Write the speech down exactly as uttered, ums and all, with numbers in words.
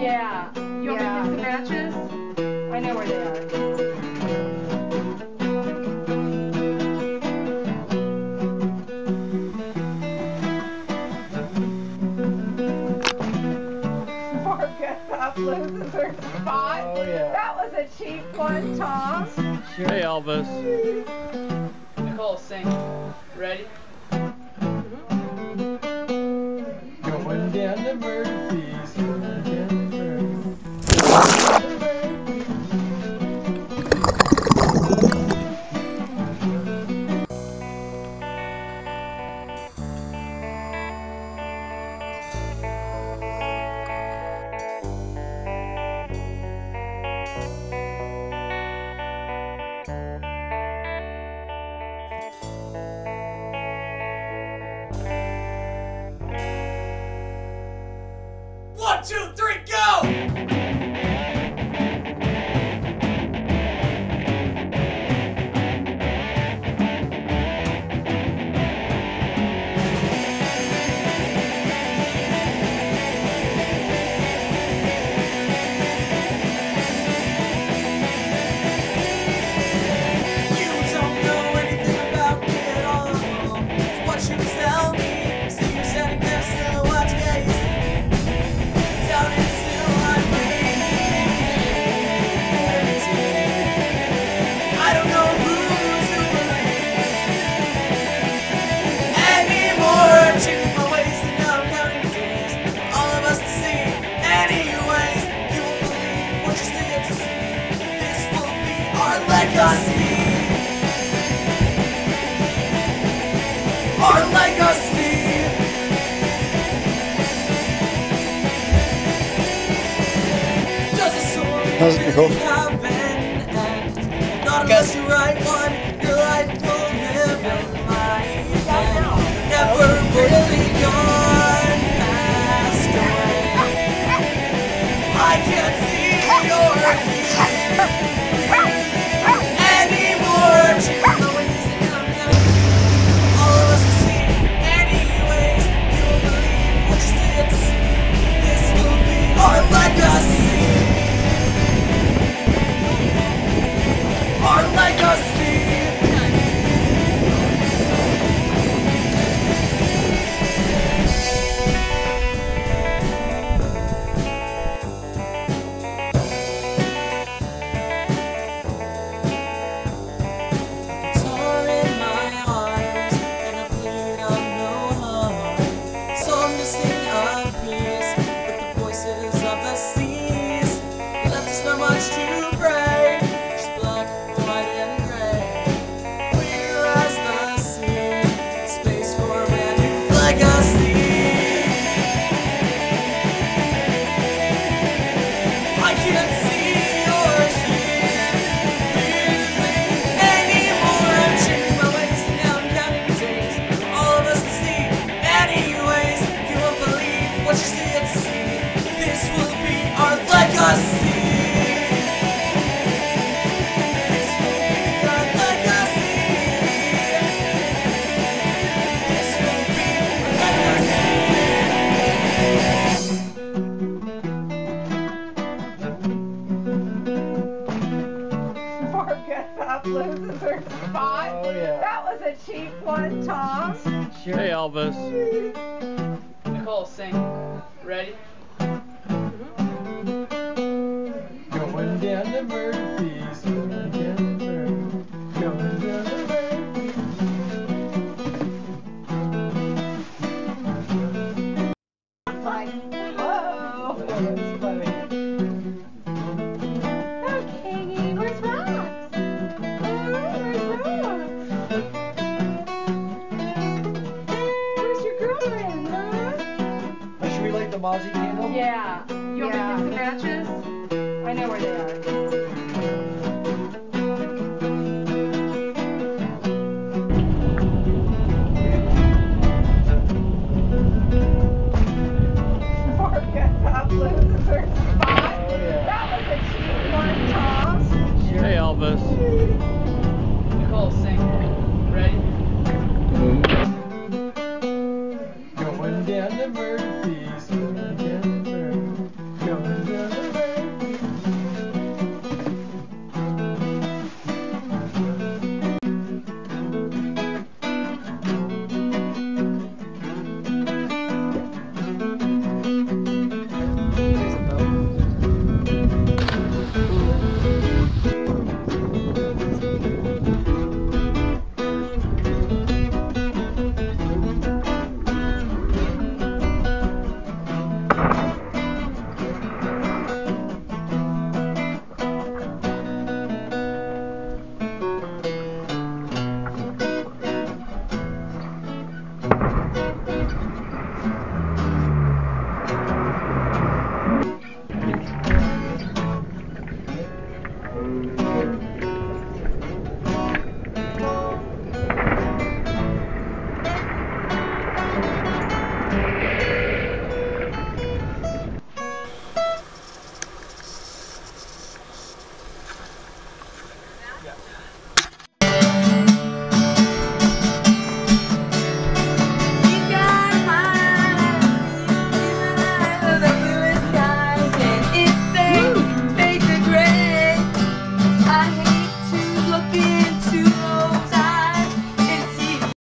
Yeah. You want Yeah. me to get some matches? I know where they are. Morgan loses her spot. Oh, yeah. That was a cheap one, Tom. Sure. Hey, Elvis. Nicole, sing. Ready? Going down to Murphy's. Going down to Murphy's. One, two, three, go! Legacy, our legacy. Does a story How's it go? have an end? Not unless you write one, your life will live in life. Never really gone past away. I can't see your fear. Loses her spot. Oh, yeah. That was a cheap one, Tom. Sure. Hey, Elvis. Nicole, sing. Ready? Going down to Murphy's. Going down to Murphy's. Going down to Murphy's. Like, whoa. That's funny. Okay, where's Rox? Where's your girlfriend, huh? Should we light the Mozzie candle? Yeah.